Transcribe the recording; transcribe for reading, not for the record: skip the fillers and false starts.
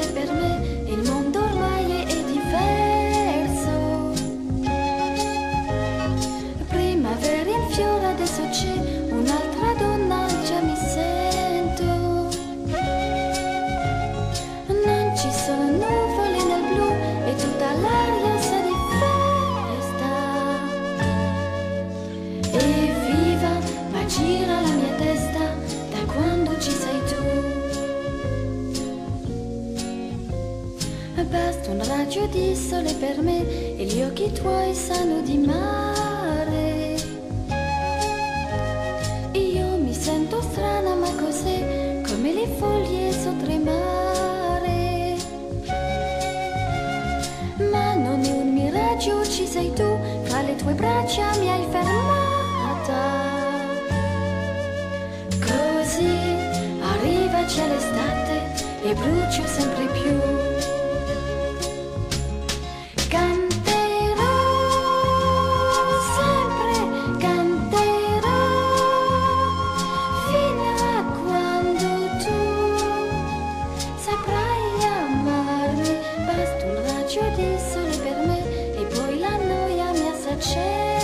per me il mondo ormai è diverso. Primavera in fiore, adesso c'è un'altra donna, già mi sento. Non ci sono nuvole nel blu e tutta l'aria sa di festa. Evviva, ma gira la mia testa da quando ci sei tu. Basta un raggio di sole per me e gli occhi tuoi sanno di mare. Io mi sento strana, ma cos'è? Come le foglie so tremare. Ma non è un miraggio, ci sei tu, fra le tue braccia mi hai fermata. Così arriva già l'estate e brucio sempre più. Canterò, sempre canterò, fino a quando tu saprai amarmi. Basta un raggio di sole per me e poi la noia mi assaccerà.